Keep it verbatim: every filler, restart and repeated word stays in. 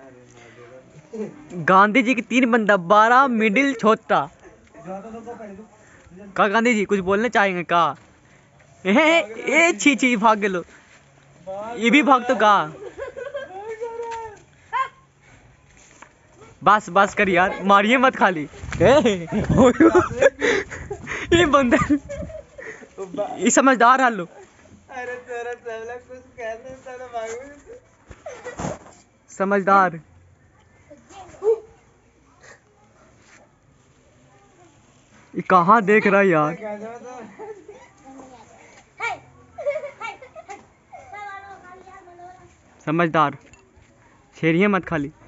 गांधी जी की तीन बंदा बारह मिडिल छोटा। का गांधी जी कुछ बोलना चाहेंगे का? ए छी छी भाग गए लो, ये भी भाग तो का। बस बस कर यार, मारिए मत खाली। ये बंदा ये समझदार है लो। अरे तेरा चला कुछ कहने तेरा भाग समझदार। ये कहाँ देख रहा है यार? समझदार, छेड़िए मत खाली।